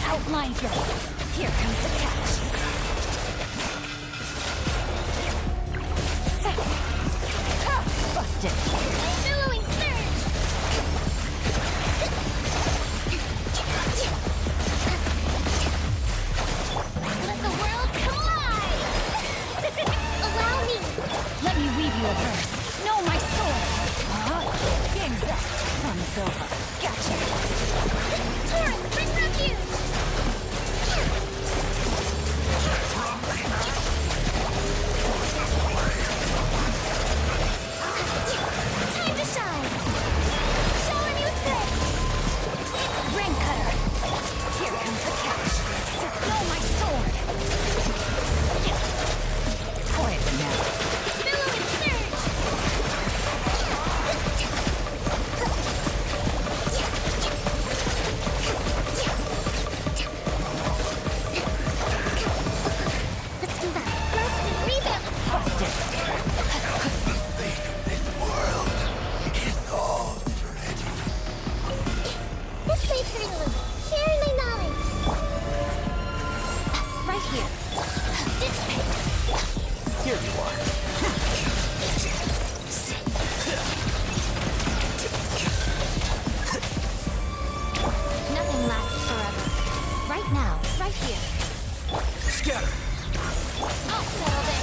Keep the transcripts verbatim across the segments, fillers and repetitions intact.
outlines your... Here comes the catch. Busted. Billowing surge! Let the world collide! Allow me! Let me weave you a verse. Know my sword! Uh-huh. Game's up. Fun's over. Gotcha. Torrent, bring refuge! Time to shine! Show a new thing! Ring cutter. Here comes the catch. Know my sword. Quietly now. Billowing surge! Let's move out. Rest and rebound! Busted. This way, Turtle. Sharing my knowledge. Right here. This way. Here you are. Nothing lasts forever. Right now. Right here. Scatter. I'll settle this.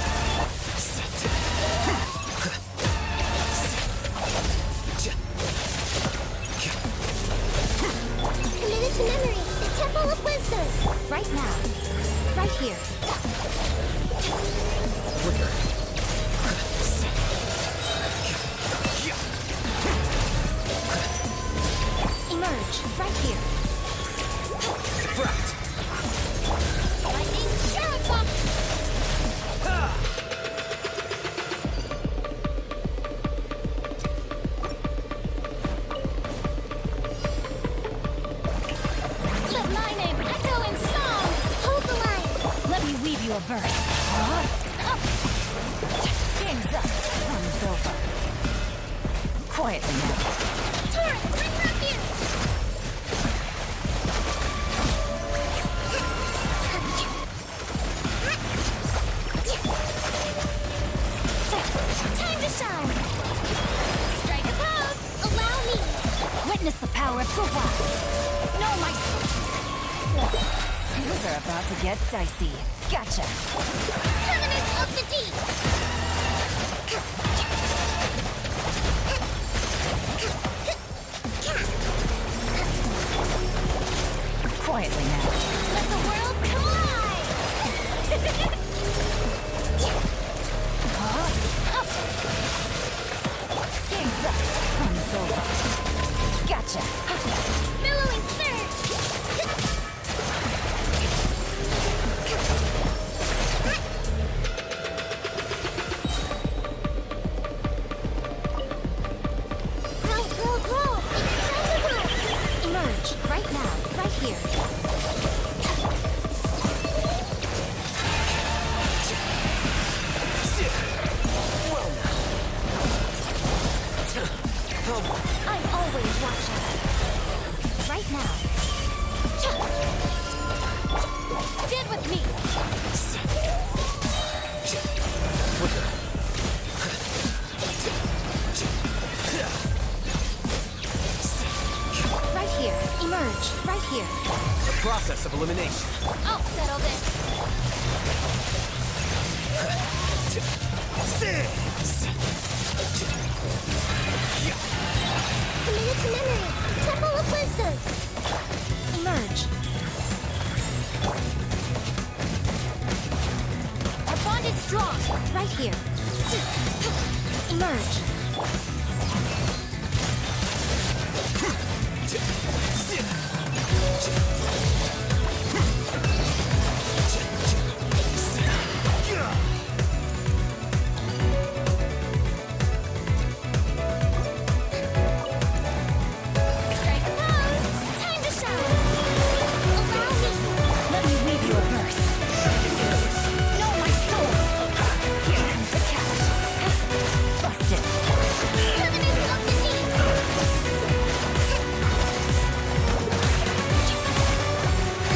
Committed to memory. The Temple of Wisdom. Right now. Right here. Flicker. Emerge. Right here. Fract. Lightning Shadow Pop. Let my name echo in song. Hold the line. Let me weave you a verse. Huh? Up. Game's up. Fun's over. Quietly now. Torrent, bring refuge. Time to shine. Strike a pose. Allow me. Witness the power of Fuwa. Know my... Things are about to get dicey. Gotcha. Covenant of the Deep. Quietly now. Let the world collide. Huh? Up. Game's up. Fun's over. Gotcha. Billowing surge. Grow, grow, grow. It's time to grow. Emerge. Right now. Right here. Well now. I'm always watching. Right now. Dead with me. Flicker. Right here. Emerge. Right here. The process of elimination. I'll settle this. Committed to memory. Temple of Wisdom. Emerge. Our bond is strong. Right here. Emerge. Strike a pose. Time to shine. Allow me. Let me weave you a verse. Know my soul. Here comes the catch. Busted. Covenant of the Deep.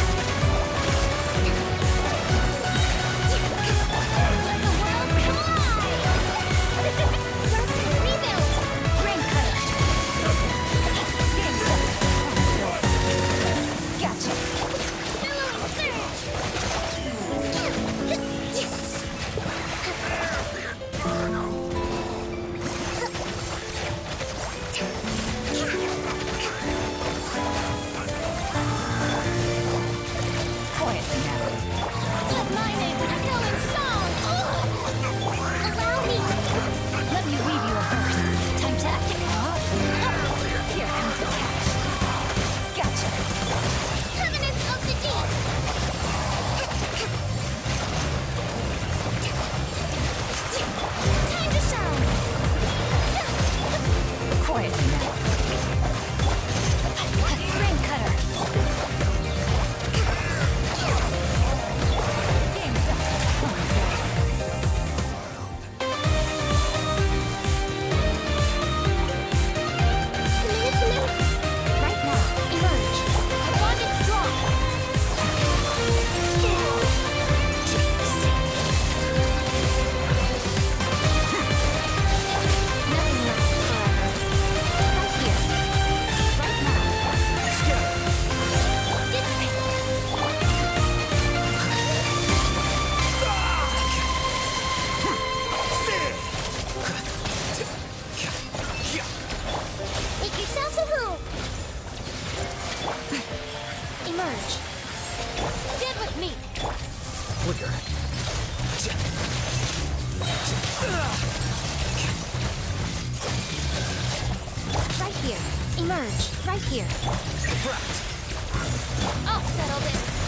Emerge, right here. Refract. I'll settle this.